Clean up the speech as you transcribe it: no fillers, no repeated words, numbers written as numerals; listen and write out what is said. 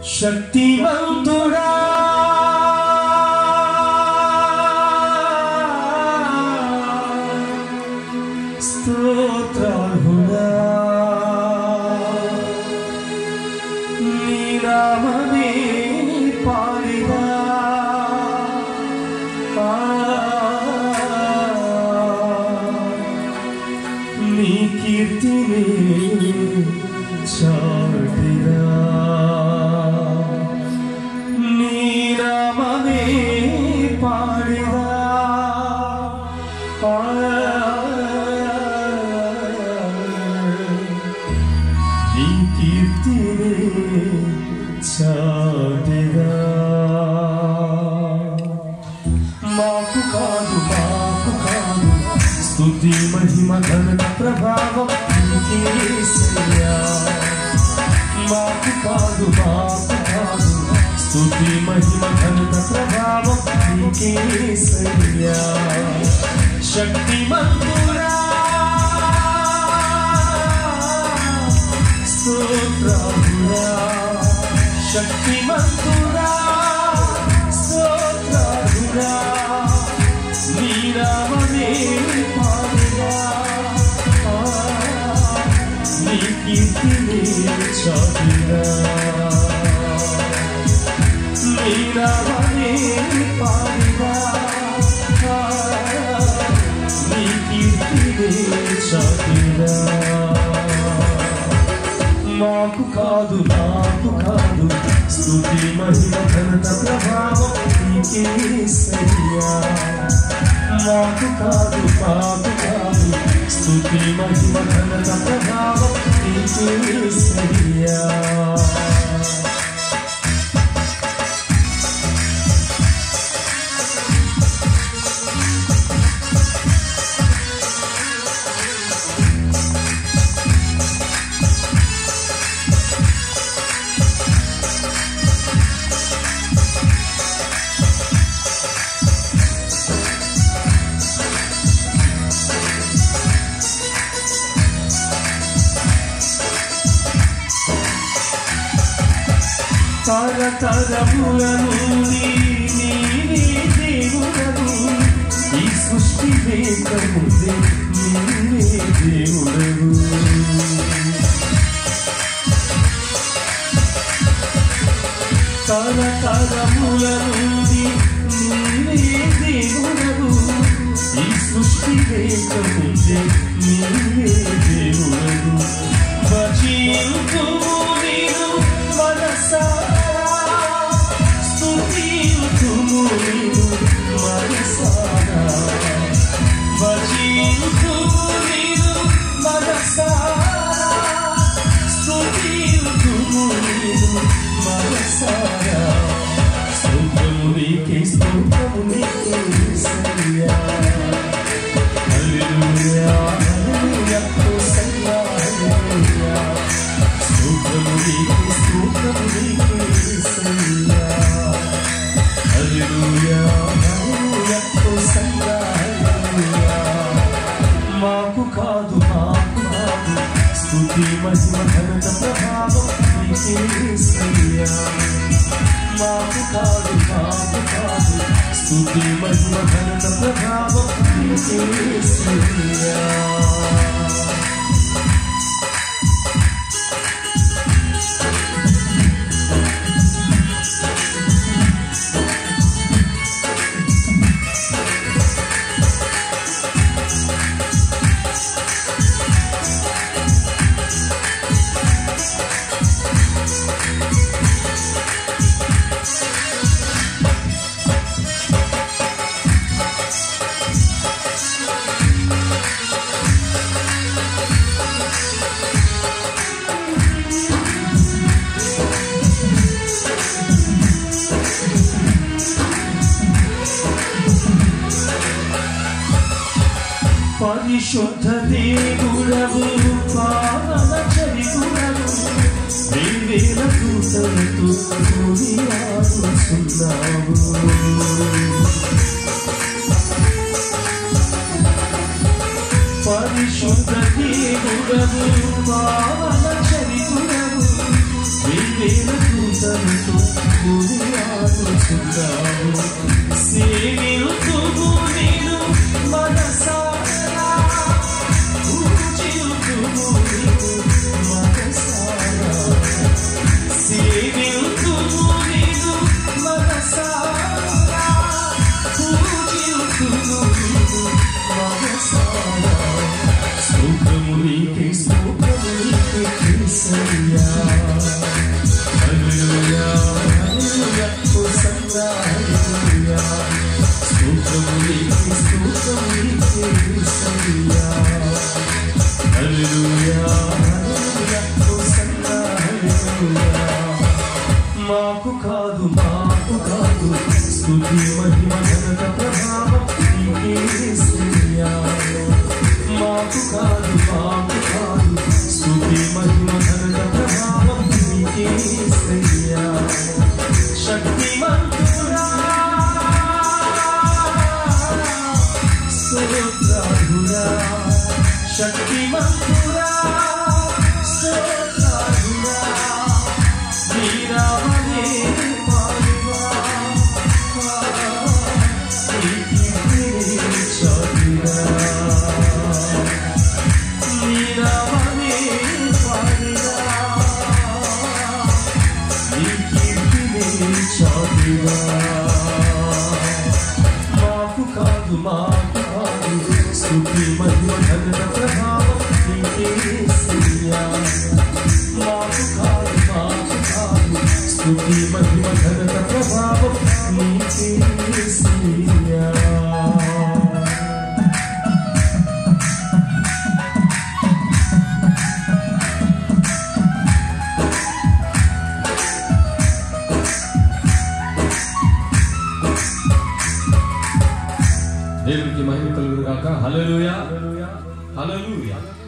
శక్తివంతుడా స్తోత్రార్హుడా నీ నామమే పాడిదా నీ కీర్తిని చాటిదా నీ నామమే పాడిదా నీ కీర్తిని చాటిదా మాకు కాదు స్తుతి మహిమ ఘనత ప్రభావం నీకే యేసయ్యా మాకు కాదు స్తుతి మహిమ ఘనత ప్రభావం నీకే యేసయ్యా శక్తిమంతుడా స్తోత్రార్హుడా శక్తిమంతుడా స్తోత్రార్హుడా నీ నామమే పాడిదా నీ కీర్తిని చాటిదా నీ నామమే పాడిదా నీ కీర్తిని చాటిదా మాకు కాదు స్తుతి మహిమ ఘనత ప్రభావం నీకే యేసయ్యా మాకు కాదు స్తుతి మహిమ ఘనత ప్రభావం నీకే యేసయ్యా తరతరముల నుండి నీవే దేవుడవు ఈ సృష్టి వేకముందే నీవే దేవుడవు తరతరముల నుండి నీవే దేవుడవు ఈ సృష్టి వేకముందే నీవే దేవుడవు భజింతు నీవు మనసారా స్తుతింతుము నీవు మనసారా భజింతుము నీవు మనసారా స్తుతింతుము నీవు మనసారా స్తోత్రము నీకే యేసయ్యా హల్లెలూయా హల్లెలూయా హోసన్నా హల్లెలూయా స్తోత్రము నీకే యేసయ్యా హల్లెలూయా హల్లెలూయా హోసన్నా హల్లెలూయా మాకు కాదు స్తుతి మహిమ ఘనత ప్రభావం నీకే యేసయ్యా మాకు కాదు స్తుతి మహిమ ఘనత ప్రభావం నీకే యేసయ్యా పరిశుద్ధ దేవుడవు పావన చరితుడవు వేవేల దూతలతో కొనియాడుచున్నావు పరిశుద్ధ దేవుడవు పావన చరితుడవు వేవేల దూతలతో గురియాడుచున్నావు సేవింతుము నిన్ను మనసారా పూజింతుము నిన్ను మనసారా సేవింతుము నిన్ను మనసారా పూజింతుము నిన్ను మనసారా స్తోత్రము నీకే యేసయ్యా హల్లెలూయా హల్లెలూయా హోసన్నా హల్లెలూయా స్తోత్రము నీకే యేసయ్యా హల్లెలూయా హల్లెలూయా హోసన్నా హల్లెలూయా మాకు కాదు స్తుతి మహిమ ఘనత ప్రభావం నీకే యేసయ్యా మాకు కాదు స్తుతి మహిమ ఘనత ప్రభావం నీకే యేసయ్యా శక్తిమంతుడా స్తోత్రార్హుడా శక్తిమంతుడా స్తోత్రార్హుడా నీరావనే పాడుగా నీకి చాటుగా నీరావనే పాడుగా నీకి చాటుగా మాకు కాదు స్తుతి మహిమ ఘనత ప్రభావం నీకే యేసయ్యా మాకు కాదు స్తుతి మహిమ ఘనత ప్రభావం నీకే యేసయ్యా దేవునికి మహిమ కలుగును గాక హల్లెలూయా హల్లెలూయా.